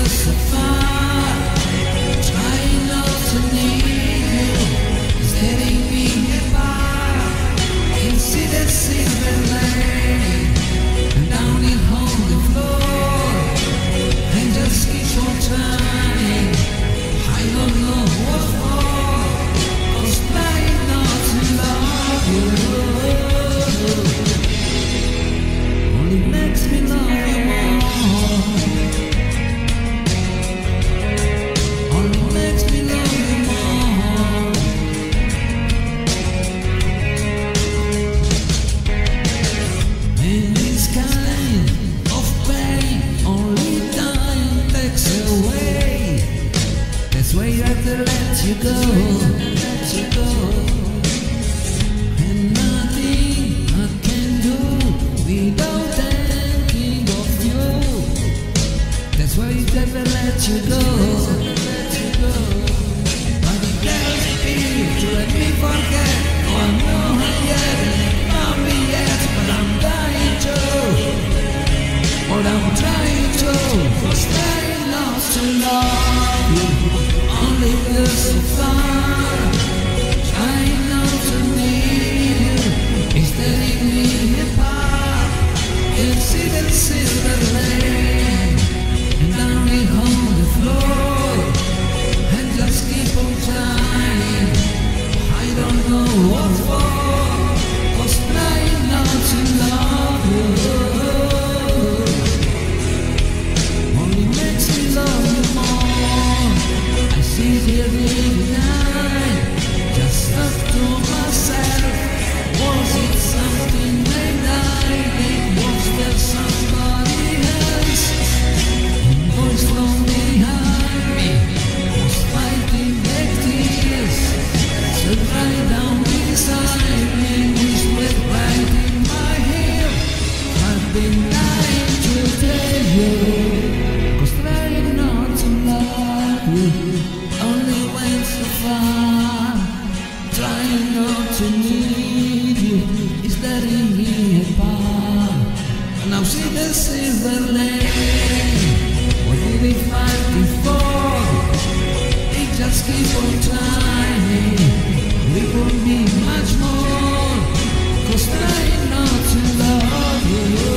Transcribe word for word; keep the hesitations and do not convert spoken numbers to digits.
so far, trying not to need you, it's tearing me apart. Can see the silver lane, and down it on the floor, and just keep on trying. I don't know what for, 'cause trying not to love you only makes me love you more. Only makes me love you more. And this kind of pain only time takes away. That's why I have to let you go, let you go. And nothing I can do without thinking of you. That's why I have to let you go, let you go. But it doesn't feel to let me forget. Oh, I know I yet, not me yet, but I'm dying to. But I'm trying to, 'cause trying not to love you only goes so far. Trying not to need you, it's tearing me apart. Can see the silver lane, and down it on the floor, and just keep on trying. I don't know what for, 'cause trying not to love you only makes me love you more. I sit here day and night, just stuck to myself. Was it something that I did? Was there somebody else? A voice from behind me was fighting back tears. So right down beside me, whispered right in my ear. I've been dying to tell you, 'cause trying not to love you only went so far. Trying not to need you is tearing me apart. Now see the silver lane. What did we fight before? It just keep on trying. We could be much more, 'cause trying not to love you